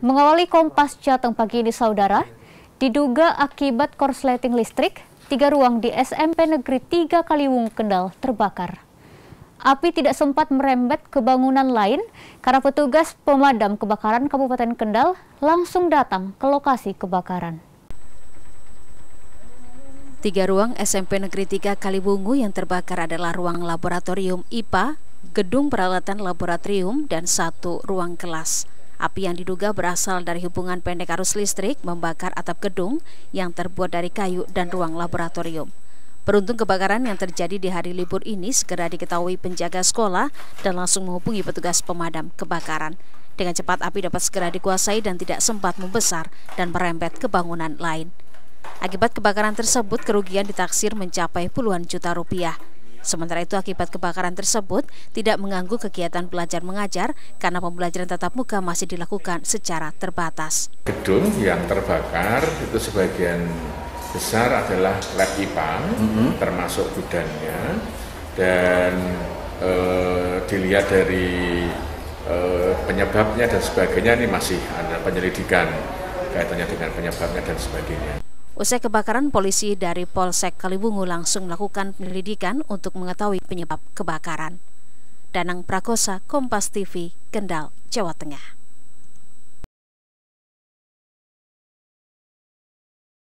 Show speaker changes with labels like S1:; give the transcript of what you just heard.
S1: Mengawali Kompas Jateng pagi ini, saudara, diduga akibat korsleting listrik, 3 ruang di SMP Negeri 3 Kaliwungu, Kendal terbakar. Api tidak sempat merembet ke bangunan lain karena petugas pemadam kebakaran Kabupaten Kendal langsung datang ke lokasi kebakaran.
S2: 3 ruang SMP Negeri 3 Kaliwungu yang terbakar adalah ruang laboratorium IPA, gedung peralatan laboratorium, dan 1 ruang kelas. Api yang diduga berasal dari hubungan pendek arus listrik membakar atap gedung yang terbuat dari kayu dan ruang laboratorium. Beruntung kebakaran yang terjadi di hari libur ini segera diketahui penjaga sekolah dan langsung menghubungi petugas pemadam kebakaran. Dengan cepat api dapat segera dikuasai dan tidak sempat membesar dan merembet ke bangunan lain. Akibat kebakaran tersebut, kerugian ditaksir mencapai puluhan juta rupiah. Sementara itu, akibat kebakaran tersebut tidak mengganggu kegiatan belajar mengajar karena pembelajaran tatap muka masih dilakukan secara terbatas.
S3: Gedung yang terbakar itu sebagian besar adalah lab IPA, termasuk gudangnya, dan dilihat dari penyebabnya dan sebagainya, ini masih ada penyelidikan kaitannya dengan penyebabnya dan sebagainya.
S2: Usai kebakaran, polisi dari Polsek Kaliwungu langsung melakukan penyelidikan untuk mengetahui penyebab kebakaran. Danang Prakosa, Kompas TV, Kendal, Jawa Tengah.